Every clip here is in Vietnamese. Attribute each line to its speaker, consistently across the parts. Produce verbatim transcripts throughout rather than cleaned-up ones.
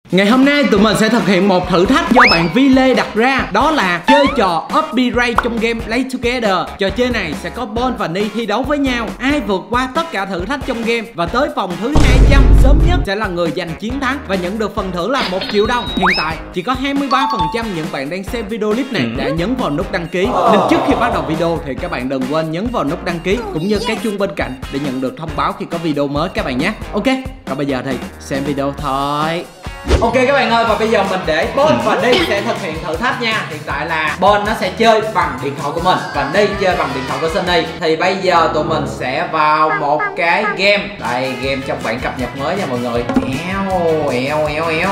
Speaker 1: Ngày hôm nay tụi mình sẽ thực hiện một thử thách do bạn Vi Lê đặt ra. Đó là chơi trò Upbeat Race trong game Play Together. Trò chơi này sẽ có Bon và Ni thi đấu với nhau. Ai vượt qua tất cả thử thách trong game và tới vòng thứ hai trăm sớm nhất sẽ là người giành chiến thắng và nhận được phần thưởng là một triệu đồng. Hiện tại chỉ có hai mươi ba phần trăm những bạn đang xem video clip này đã nhấn vào nút đăng ký. Nên trước khi bắt đầu video thì các bạn đừng quên nhấn vào nút đăng ký cũng như cái chuông bên cạnh để nhận được thông báo khi có video mới các bạn nhé. Ok, còn bây giờ thì xem video thôi. Ok các bạn ơi, và bây giờ mình để Bon và Ni sẽ thực hiện thử thách nha. Hiện tại là Bon nó sẽ chơi bằng điện thoại của mình và Ni chơi bằng điện thoại của Sunny. Thì bây giờ tụi mình sẽ vào một cái game. Đây, game trong bản cập nhật mới nha mọi người. Eo, eo, eo, eo.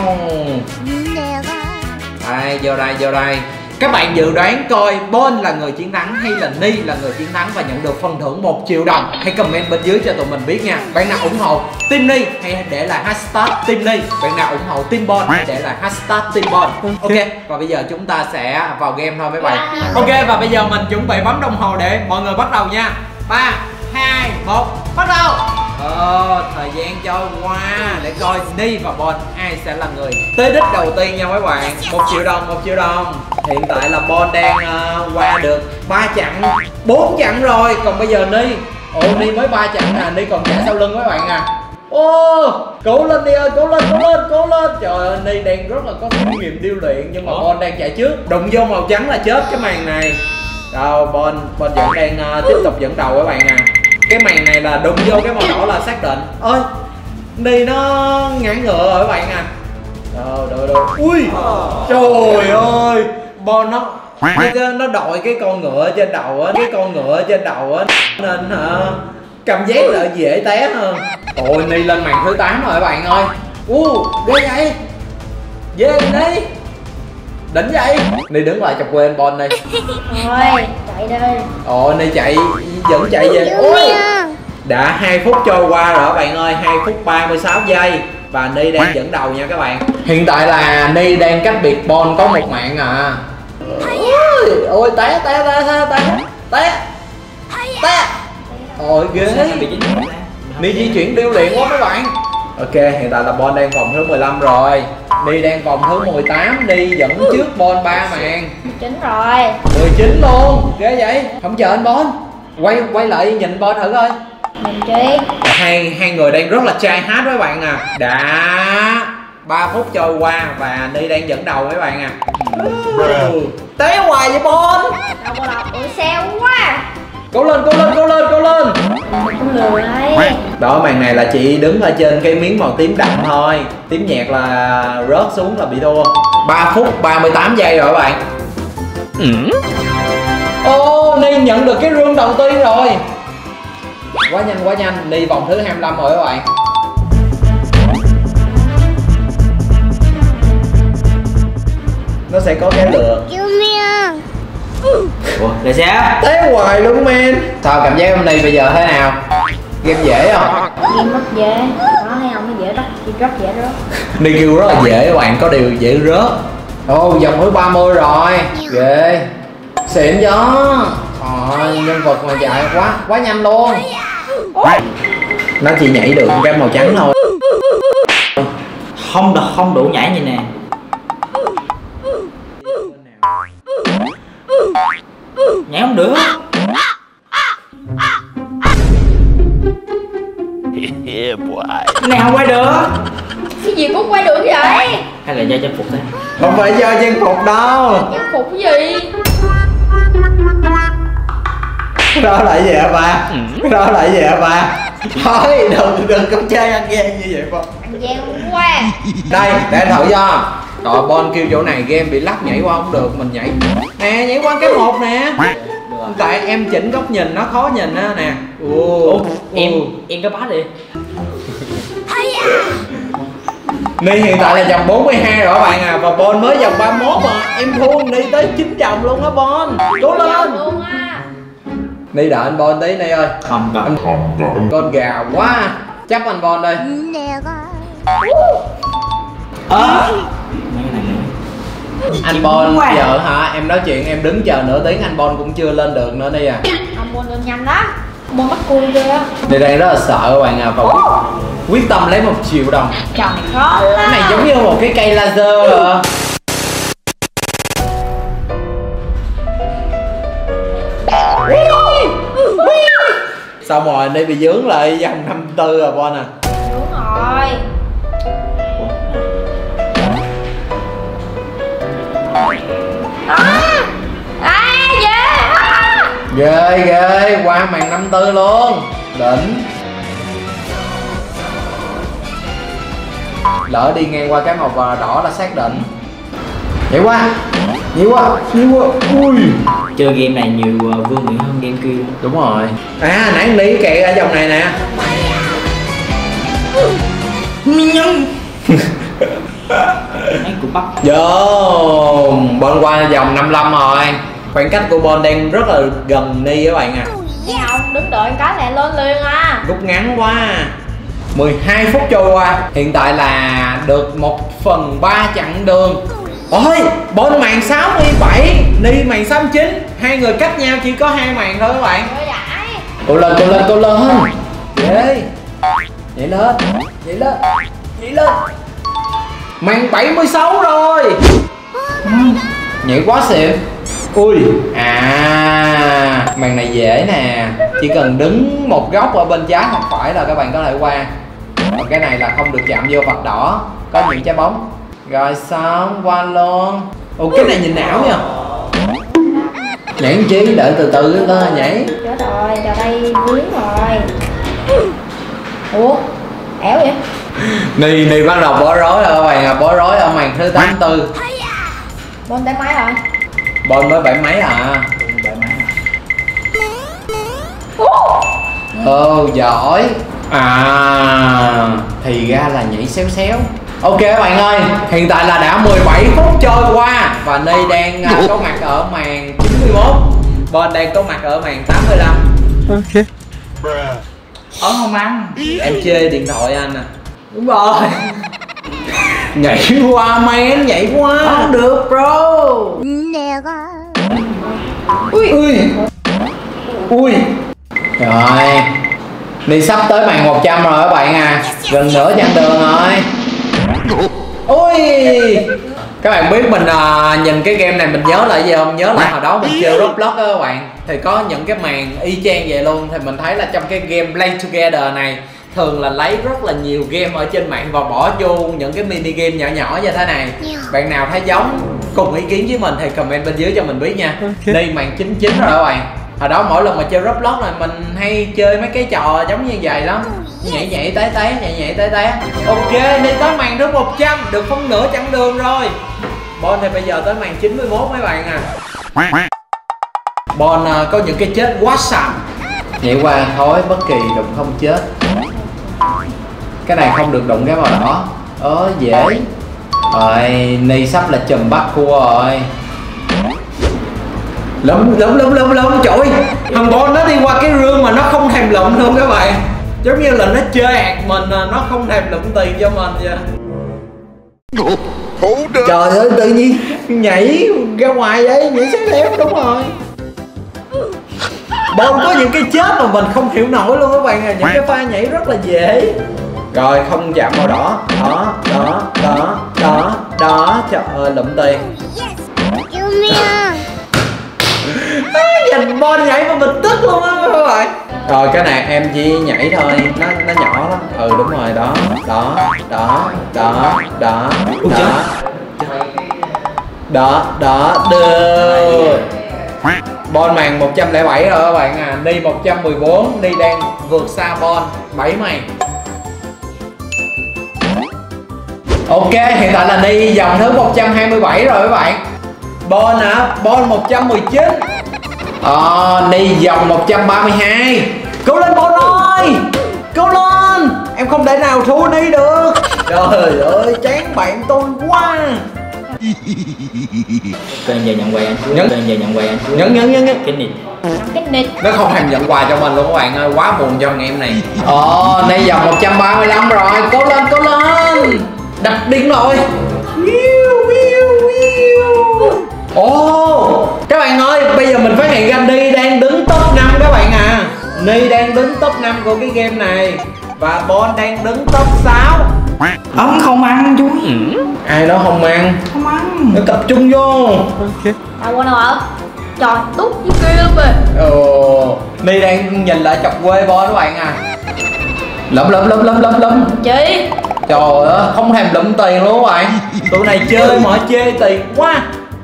Speaker 1: Đây, vô đây, vô đây. Các bạn dự đoán coi Bon là người chiến thắng hay là Ni là người chiến thắng và nhận được phần thưởng một triệu đồng. Hãy comment bên dưới cho tụi mình biết nha. Bạn nào ủng hộ Team Ni hãy để lại hashtag Team Ni. Bạn nào ủng hộ Team Bon hãy để lại hashtag Team Bon. Ok, và bây giờ chúng ta sẽ vào game thôi mấy bạn. Ok, và bây giờ mình chuẩn bị bấm đồng hồ để mọi người bắt đầu nha. Ba, hai, một, bắt đầu. Ờ, thời gian trôi qua để coi Ni và Bon ai sẽ là người tới đích đầu tiên nha mấy bạn. Một triệu đồng, một triệu đồng. Hiện tại là Bon đang uh, qua được ba chặng, bốn chặng rồi. Còn bây giờ Ni, ồ Ni mới ba chặng nè, Ni còn chạy sau lưng mấy bạn à. Ô, cố lên Ni ơi, cố lên, cố lên, cố lên. Trời ơi, Ni đang rất là có kinh nghiệm điêu luyện nhưng mà Bon đang chạy trước. Đụng vô màu trắng là chết cái màn này. Đâu, Bon, Bon vẫn đang uh, tiếp tục dẫn đầu các bạn à. Cái màn này là đụng vô cái màu đỏ là xác định. Ơi, Ni nó ngã ngựa rồi các bạn à. Rồi, rồi, rồi. Ui, trời ơi, Bon nó nó đội cái con ngựa trên đầu á, cái con ngựa trên đầu á, nên hả cảm giác là dễ té hơn. Ôi, Ni lên màn thứ tám rồi các bạn ơi. U, ghê vậy, ghê đi, đỉnh vậy. Ni đứng lại chọc quên Bon đi.
Speaker 2: Thôi, chạy đi.
Speaker 1: Ồ, Ni chạy, vẫn chạy về. Ui, đã hai phút trôi qua rồi các bạn ơi, hai phút ba mươi sáu giây và Ni đang dẫn đầu nha các bạn. Hiện tại là Ni đang cách biệt Bon có một mạng à. Ôi, ôi té té té té té té. Ôi ghê. Ni di chuyển điêu luyện quá mấy bạn. Ok, hiện tại là Bon đang vòng thứ mười lăm rồi. Ni đang vòng thứ mười tám, Ni dẫn trước Bon ba màn.
Speaker 2: mười chín rồi.
Speaker 1: mười chín luôn, ghê vậy. Không chờ anh Bon. Quay quay lại nhìn Bon thử coi.
Speaker 2: Mình chi?
Speaker 1: Hai hai người đang rất là try hard với bạn à. Đã ba phút trôi qua và Ni đang dẫn đầu mấy bạn à. Ừ. Té hoài vậy Bon.
Speaker 2: Đâu có đâu, ủa xe quá.
Speaker 1: Cố lên, cố lên, cố lên, cố lên.
Speaker 2: Cũng lười đấy.
Speaker 1: Đó, màn này là chị đứng ở trên cái miếng màu tím đậm thôi. Tím nhạt là rớt xuống là bị thua. Ba phút ba mươi tám giây rồi các bạn. Ừ. Ô, Ni nhận được cái rương đầu tiên rồi. Quá nhanh, quá nhanh. Ni vòng thứ hai mươi lăm rồi các bạn. Nó sẽ có cái lượt. Ủa, là sao? Té hoài luôn men. Sao cảm giác hôm nay bây giờ thế nào? Game dễ không?
Speaker 2: Game rất dễ. Đó thấy không, nó dễ rất, rất dễ rớt.
Speaker 1: Ni kêu rất là dễ các bạn, có điều dễ rớt. Ồ, oh, vòng thứ ba mươi rồi. Ghê. Xịn đó. Trời, nhân vật mà chạy quá, quá nhanh luôn. Nó chỉ nhảy được cái màu trắng thôi.
Speaker 3: Không được, không đủ nhảy như nè. Nhảy không được. Này không quay được.
Speaker 2: Cái gì cũng quay được vậy?
Speaker 3: Hay là do trang phục thế?
Speaker 1: Không phải do trang phục đâu.
Speaker 2: Trang phục cái gì?
Speaker 1: Đó lại vậy hả ba? Đó lại vậy hả ba? Thôi đừng đừng có chơi ăn gian như vậy ba.
Speaker 2: Ăn gian quá.
Speaker 1: Đây để thử cho. Trời, Bon kêu chỗ này game bị lắc nhảy qua không được, mình nhảy nè, nhảy qua cái một nè. Tại em chỉnh góc nhìn nó khó nhìn á nè.
Speaker 3: Ủa, em em cái bát đi.
Speaker 1: Ni hiện tại là vòng bốn mươi hai rồi các bạn à, và Bon mới vòng ba mươi mốt mà em thua Ni tới chín vòng luôn á Bon. Cố lên. Ni đợi anh Bon tí Ni ơi.
Speaker 3: Không cần.
Speaker 1: Con gà quá. Chấp anh Bon đây.
Speaker 3: Ờ.
Speaker 1: Anh Bon giờ hả, em nói chuyện em đứng chờ nửa tiếng anh Bon cũng chưa lên được nữa đi à.
Speaker 2: Anh Bon lên nhanh lắm. Bon bắt cua ghê á.
Speaker 1: Đi đang rất là sợ các bạn à, và Quyết tâm lấy một triệu đồng.
Speaker 2: Trời khó lắm.
Speaker 1: Cái này giống như một cái cây laser à. Xong rồi Ni bị dướng lại vòng năm tư rồi Bon à.
Speaker 2: Đúng rồi. À, à, yeah.
Speaker 1: Ghê ghê, qua màn năm tư luôn. Đỉnh. Lỡ đi ngang qua cái màu đỏ là xác định. Nhảy qua, nhảy qua, nhảy qua. Ui.
Speaker 3: Chơi game này nhiều vương miện hơn game kia luôn.
Speaker 1: Đúng rồi. À nãy Ni kẹt ở vòng này nè.
Speaker 3: Nhân. Mấy cục bắp.
Speaker 1: Vô Bon qua vòng năm mươi lăm rồi. Khoảng cách của Bon đang rất là gần Ni các bạn à.
Speaker 2: Nghe không? Đứng đợi cái này lên liền à.
Speaker 1: Rút ngắn quá. Mười hai phút trôi qua. Hiện tại là được một phần ba chặng đường. Ôi Bon màn sáu mươi bảy, Ni màn sáu mươi chín. Hai người cách nhau chỉ có hai màn thôi các bạn.
Speaker 2: Ôi dại.
Speaker 1: Cô lên, cô lên, cô lên. Ghê. Nhảy lên, nhảy lên, nhảy lên. Màn bảy mươi sáu rồi. Nhảy quá xịn. Ui. À màn này dễ nè. Chỉ cần đứng một góc ở bên trái hoặc phải là các bạn có thể qua. Còn cái này là không được chạm vô vạch đỏ. Có những trái bóng. Rồi xong qua luôn. Ồ cái này nhìn ảo nha. Nhảy làm chi, đợi từ từ đó nhảy.
Speaker 2: Chết rồi, giờ đây vướng rồi. Ủa, ẻo vậy?
Speaker 1: Ni Ni bắt đầu bó rối rồi các bạn à, bó rối ở màn thứ tám mươi tư.
Speaker 2: Bon tay máy rồi.
Speaker 1: Bon mới bảy mấy à.
Speaker 3: Bảy mấy.
Speaker 1: Ồ giỏi. À thì ra là nhảy xéo xéo. Ok các bạn ơi, hiện tại là đã mười bảy phút trôi qua và Ni đang uh, có mặt ở màn chín mươi mốt. Bon đang có mặt ở màn tám mươi lăm.
Speaker 3: Ok.
Speaker 1: Ờ không ăn. Em chê điện thoại anh à. Đúng rồi. Nhảy qua man, nhảy qua. Không được bro. Ui ui. Ui. Rồi. Ni sắp tới màn một trăm rồi các bạn à. Gần nửa chặng đường rồi. Ui. Các bạn biết mình uh, nhìn cái game này mình nhớ lại gì không? Nhớ lại hồi đó mình chơi Roblox á các bạn. Thì có những cái màn y chang vậy luôn. Thì mình thấy là trong cái game Play Together này thường là lấy rất là nhiều game ở trên mạng và bỏ vô những cái mini game nhỏ nhỏ như thế này. Bạn nào thấy giống cùng ý kiến với mình thì comment bên dưới cho mình biết nha. Okay. Đi màn chín mươi chín rồi các bạn. Hồi đó mỗi lần mà chơi Roblox này mình hay chơi mấy cái trò giống như vậy lắm. Nhảy nhảy té té, nhảy nhảy té té. Ok, đi tới màn thứ một trăm, được phân nửa chặng đường rồi. Bon thì bây giờ tới màn chín mươi mốt mấy bạn à. Bon uh, có những cái chết quá sầm. Nhảy qua thôi, bất kỳ đụng không chết. Cái này không được đụng cái màu đỏ. Ờ dễ. Rồi, Ni sắp là chùm bắt cua rồi. Lụm lụm lụm lụm lụm trời ơi. Thằng Bon nó đi qua cái rương mà nó không thèm lụm luôn các bạn. Giống như là nó chơi ạt mình, nó không thèm lụm tiền cho mình vậy. Trời ơi tự nhiên nhảy ra ngoài vậy, nhảy xéo xéo đúng rồi. Bon có những cái chết mà mình không hiểu nổi luôn các bạn à. Những cái pha nhảy rất là dễ. Rồi không chạm màu đỏ. Đó, đó, đó, đó, đó. Trời ơi lụm tiền. Nhìn Bon nhảy mà mình tức luôn á các bạn. Rồi cái này em chỉ nhảy thôi, nó nó nhỏ lắm. Ừ đúng rồi, đó, đó, đó, đó, đó, đó. Đó, đó, được. Bon màn một trăm lẻ bảy rồi các bạn à. Ni một trăm mười bốn, Ni đang vượt xa Bon bảy màn. Ok, hiện tại là Ni vòng thứ một trăm hai mươi bảy rồi các bạn. Bon à, Bon một trăm mười chín. Ờ, à, Ni vòng một trăm ba mươi hai. Cố lên Bon ơi. Cố lên. Em không thể nào thua Ni được. Trời ơi, chán bạn tôi quá.
Speaker 3: Kênh giờ nhận quà anh trước.
Speaker 1: Nhấn.
Speaker 3: Kênh giờ nhận quà anh trước.
Speaker 1: Nhấn nhấn nhấn nhấn.
Speaker 3: Cái nịt.
Speaker 2: Cái nịt.
Speaker 1: Nó không thèm nhận quà cho mình luôn các bạn ơi, quá buồn cho anh em này. Ờ, Ni vòng một trăm ba mươi lăm rồi. Cố lên, cố lên. Đập điên rồi. Ồ, oh, các bạn ơi, bây giờ mình phát hiện ra Ni đang đứng top năm các bạn à. Ni đang đứng top năm của cái game này. Và Bon đang đứng top sáu.
Speaker 3: Ông không ăn chú.
Speaker 1: Ai đó không ăn?
Speaker 3: Không ăn.
Speaker 1: Nó tập trung vô.
Speaker 3: Ok.
Speaker 2: Đâu qua đâu ở? Trời, tút với kia luôn rồi.
Speaker 1: Ồ, Ni đang nhìn lại chọc quê Bon các bạn à. Lụm lụm lụm lụm lụm lụm.
Speaker 2: Chị.
Speaker 1: Trời ơi, không thèm lụm tiền luôn các bạn. Tụi này chơi mà chê tiền quá.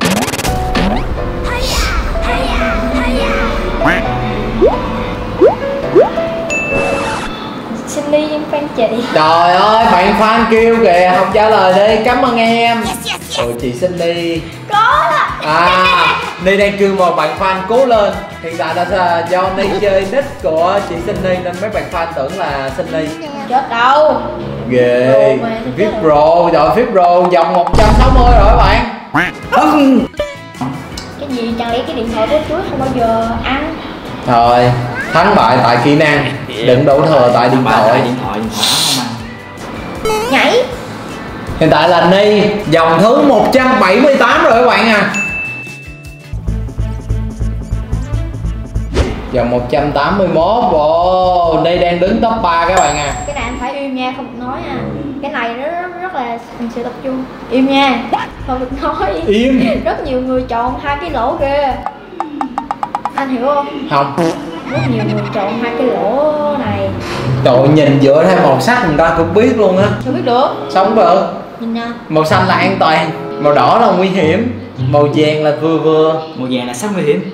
Speaker 2: Xin đi với fan chị.
Speaker 1: Trời ơi, bạn fan kêu kìa, không trả lời đi, cảm ơn em. Ồ, chị xin đi.
Speaker 2: Có đó.
Speaker 1: À, Ni đang kêu một bạn fan cố lên. Hiện tại là do Ni chơi nick của chị Sunny nên mấy bạn fan tưởng là Sunny.
Speaker 2: Chết đâu.
Speaker 1: Ghê,
Speaker 2: Pro mà,
Speaker 1: vê i pê Pro, rồi vê i pê Pro dòng một trăm sáu mươi rồi các bạn.
Speaker 2: Cái gì chẳng lẽ cái điện thoại của chuối không bao giờ ăn.
Speaker 1: Thôi, thắng bại tại kỹ năng, đừng đổ thừa tại điện thoại.
Speaker 3: Điện thoại, điện thoại không ăn.
Speaker 2: Nhảy.
Speaker 1: Hiện tại là Ni dòng thứ một trăm bảy mươi tám rồi các bạn à. Dòng một trăm tám mươi mốt. Ồ, Ni đang đứng top ba các bạn à.
Speaker 2: Cái này anh phải im nha, không được nói nha. Cái này nó rất, rất là mình sự tập trung. Im nha, không được nói.
Speaker 1: Im.
Speaker 2: Rất nhiều người chọn hai cái lỗ kia. Anh hiểu không?
Speaker 1: Không.
Speaker 2: Rất nhiều người chọn hai cái lỗ này.
Speaker 1: Trời, nhìn dựa theo màu sắc người ta cũng biết luôn á.
Speaker 2: Sao biết được?
Speaker 1: Sống được.
Speaker 2: Nhìn nha.
Speaker 1: Màu xanh là an toàn, màu đỏ là nguy hiểm, màu vàng là vừa vừa.
Speaker 3: Màu vàng là sắp nguy hiểm.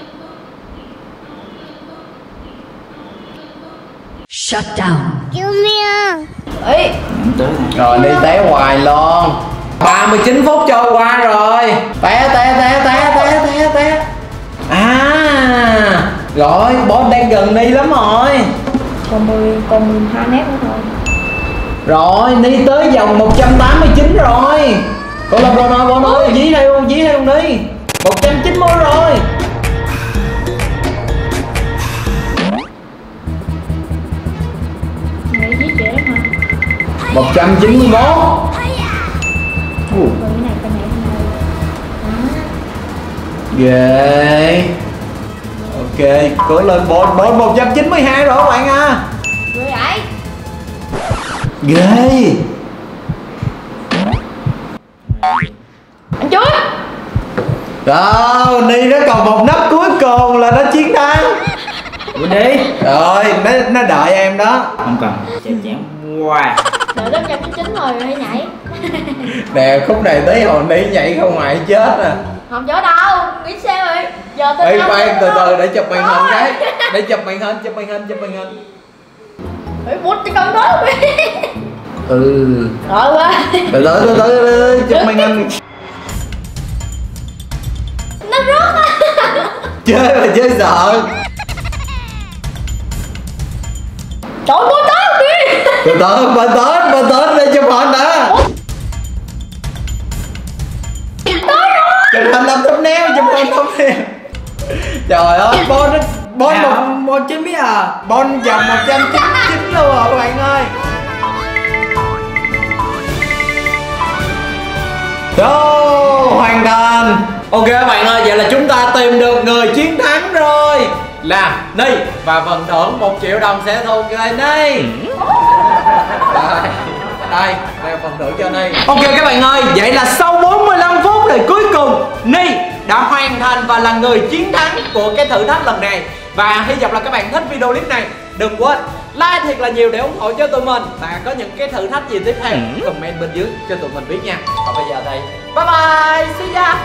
Speaker 4: Shut down.
Speaker 2: Ê,
Speaker 1: Rồi đi té hoài luôn. ba mươi chín phút trôi qua rồi. Té té té té té té té. À, rồi Bon đang gần Ni lắm rồi.
Speaker 2: còn mười còn mười hai mét nữa thôi.
Speaker 1: Rồi Ni tới vòng một trăm tám mươi chín rồi. Con làm rồi nè Bon ơi, dí theo dí theo Ni. một trăm chín mươi rồi.
Speaker 2: Mày giết chị lắm hả?
Speaker 1: một trăm chín mươi mốt.
Speaker 2: Rồi cái này cái này cái này.
Speaker 1: Ghê. Ok, cố lên Bon, Bon một trăm chín mươi hai rồi các bạn à.
Speaker 2: Rồi vậy.
Speaker 1: Ghê.
Speaker 2: Anh chuối.
Speaker 1: Rồi, Ni nó còn một nấc cuối cùng là nó chiến thắng.
Speaker 3: Quên đi.
Speaker 1: Rồi, nó, nó đợi em đó.
Speaker 3: Không cần. Chém chém. Wow.
Speaker 2: Đợi đến một trăm chín mươi chín rồi rồi nhảy.
Speaker 1: Nè, khúc này tới hồi Ni nhảy không ngoại chết à.
Speaker 2: Không chỗ đâu, nghĩ sao vậy? Giờ tới
Speaker 1: Ê,
Speaker 2: năm
Speaker 1: khoan,
Speaker 2: nữa
Speaker 1: từ
Speaker 2: đâu.
Speaker 1: từ để chụp màn hình
Speaker 2: Rồi.
Speaker 1: cái. Để chụp màn hình, chụp màn hình, chụp màn hình.
Speaker 2: Ê, bút cái con đó.
Speaker 1: Ừ.
Speaker 2: Rồi quá.
Speaker 1: Từ từ, từ từ, từ, từ, chụp màn hình.
Speaker 2: Nó rớt á.
Speaker 1: Chơi mà chơi sợ.
Speaker 2: Trời ơi, bút tới kìa.
Speaker 1: Từ từ, bà tới, bà tới để chụp hình đã. Chụp hình làm thumbnail, chụp hình thumbnail. Trời ơi, Bon nó Bon một
Speaker 3: một chín biết à.
Speaker 1: Bon dòng một trăm chín mươi chín luôn rồi các bạn ơi. Đó, hoàn thành. Ok các bạn ơi, vậy là chúng ta tìm được người chiến thắng rồi. Là Ni. Và phần thưởng một triệu đồng sẽ thuộc về Ni. Đây, đây, đây là phần thưởng cho Ni. Ok các bạn ơi, vậy là sau bốn mươi lăm phút thì cuối cùng Ni đã hoàn thành và là người chiến thắng của cái thử thách lần này. Và hy vọng là các bạn thích video clip này. Đừng quên like thiệt là nhiều để ủng hộ cho tụi mình. Và có những cái thử thách gì tiếp theo comment bên dưới cho tụi mình biết nha. Còn bây giờ thì bye bye, see ya.